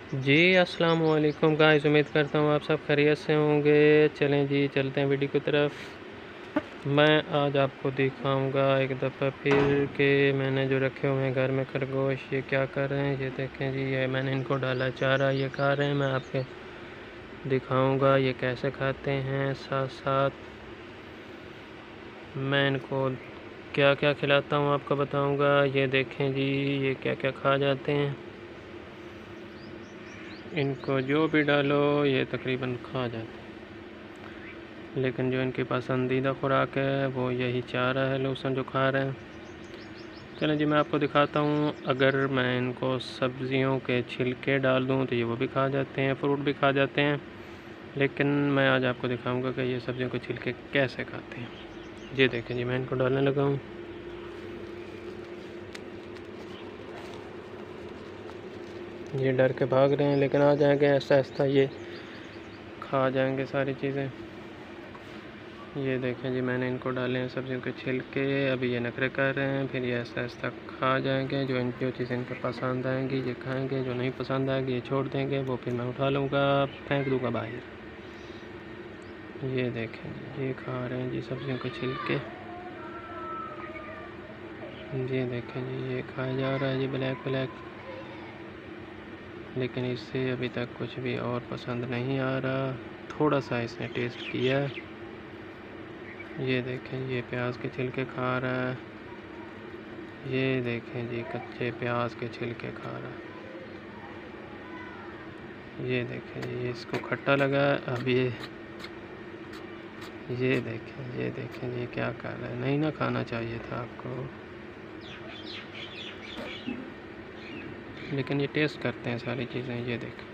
जी अस्सलाम वालेकुम गाइस, उम्मीद करता हूँ आप सब खैरियत से होंगे। चलें जी, चलते हैं वीडियो की तरफ। मैं आज आपको दिखाऊंगा एक दफ़ा फिर के मैंने जो रखे हुए हैं घर में खरगोश, ये क्या कर रहे हैं। ये देखें जी, ये मैंने इनको डाला चारा, ये खा रहे हैं। मैं आपके दिखाऊंगा ये कैसे खाते हैं, साथ साथ मैं इनको क्या क्या खिलाता हूँ आपको बताऊँगा। ये देखें जी, ये क्या क्या खा जाते हैं। इनको जो भी डालो ये तकरीबन खा जाते हैं, लेकिन जो इनकी पसंदीदा खुराक है वो यही चारा है, लहसुन जो खा रहे हैं। चलें जी, मैं आपको दिखाता हूँ। अगर मैं इनको सब्ज़ियों के छिलके डाल दूँ तो ये वो भी खा जाते हैं, फ्रूट भी खा जाते हैं। लेकिन मैं आज आपको दिखाऊंगा कि ये सब्ज़ियों के छिलके कैसे खाते हैं। ये देखें जी, मैं इनको डालने लगा हूँ। ये डर के भाग रहे हैं, लेकिन आ जाएंगे ऐसा ऐसा, ये खा जाएंगे सारी चीज़ें। ये देखें जी, मैंने इनको डाले हैं सब्जियों के छिलके। अभी ये नखरे कर रहे हैं, फिर ये ऐसा ऐसा खा जाएंगे। जो चीज़ें इनको पसंद आएंगी ये खाएंगे, जो नहीं पसंद आएगी ये छोड़ देंगे, वो फिर मैं उठा लूँगा, फेंक दूँगा बाहर। ये देखें जी, ये खा रहे हैं जी सब्जियों के छिलके। ये देखें जी, ये खाया जा रहा है जी ब्लैक ब्लैक, लेकिन इससे अभी तक कुछ भी और पसंद नहीं आ रहा। थोड़ा सा इसने टेस्ट किया। ये देखें, ये प्याज के छिलके खा रहा है। ये देखें जी, कच्चे प्याज के छिलके खा रहा है। ये देखें जी, इसको खट्टा लगा है। अब ये देखें, ये देखें ये क्या कर रहा है। नहीं ना खाना चाहिए था आपको, लेकिन ये टेस्ट करते हैं सारी चीज़ें। ये देखें,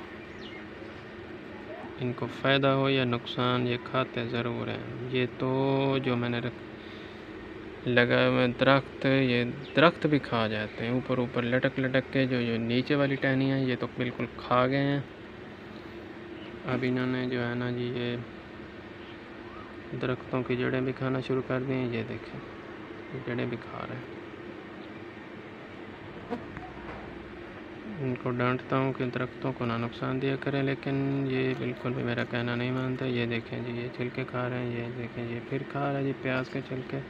इनको फ़ायदा हो या नुकसान ये खाते ज़रूर हैं। ये तो जो मैंने लगाए हुए दरख्त, ये दरख्त भी खा जाते हैं। ऊपर ऊपर लटक लटक के जो नीचे वाली टहनियाँ ये तो बिल्कुल खा गए हैं। अब इन्होंने जो है ना जी, ये दरख्तों की जड़ें भी खाना शुरू कर दी हैं। ये देखें, जड़ें भी खा रहे हैं। इनको डांटता हूँ कि दरख्तों को ना नुकसान दिया करें, लेकिन ये बिल्कुल भी मेरा कहना नहीं मानते। ये देखें जी, ये छिलके खा रहे हैं। ये देखें, ये फिर खा रहा है जी प्याज के छिलके।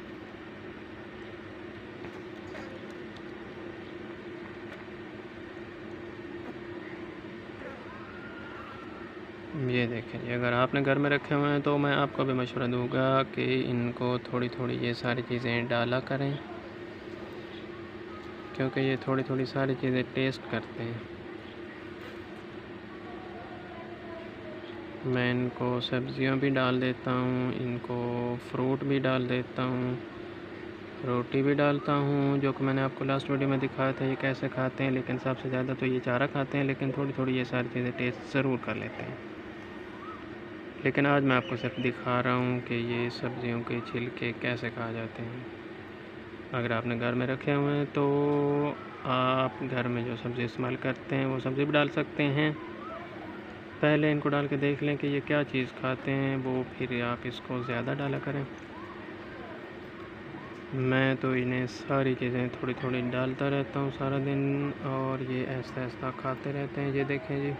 ये देखें जी, अगर आपने घर में रखे हुए हैं तो मैं आपको भी मशवरा दूंगा कि इनको थोड़ी थोड़ी ये सारी चीज़ें डाला करें, क्योंकि ये थोड़ी थोड़ी सारी चीज़ें टेस्ट करते हैं। मैं इनको सब्जियां भी डाल देता हूँ, इनको फ्रूट भी डाल देता हूँ, रोटी भी डालता हूँ, जो कि मैंने आपको लास्ट वीडियो में दिखाया था ये कैसे खाते हैं। लेकिन सबसे ज़्यादा तो ये चारा खाते हैं, लेकिन थोड़ी थोड़ी ये सारी चीज़ें टेस्ट ज़रूर कर लेते हैं। लेकिन आज मैं आपको सिर्फ दिखा रहा हूँ कि ये सब्जियों के छिलके कैसे खा जाते हैं। अगर आपने घर में रखे हुए हैं तो आप घर में जो सब्ज़ी इस्तेमाल करते हैं वो सब्ज़ी भी डाल सकते हैं। पहले इनको डाल के देख लें कि ये क्या चीज़ खाते हैं, वो फिर आप इसको ज़्यादा डाला करें। मैं तो इन्हें सारी चीज़ें थोड़ी थोड़ी डालता रहता हूँ सारा दिन, और ये ऐसा ऐसा खाते रहते हैं। ये देखें जी।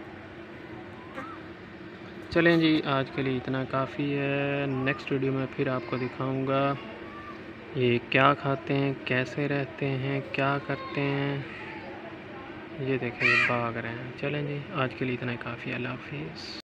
चलें जी, आज के लिए इतना काफ़ी है। नेक्स्ट वीडियो में फिर आपको दिखाऊंगा ये क्या खाते हैं, कैसे रहते हैं, क्या करते हैं। ये देखें, ये भाग रहे हैं। चलें जी, आज के लिए इतना ही काफ़ी है। अल्लाह हाफिज़।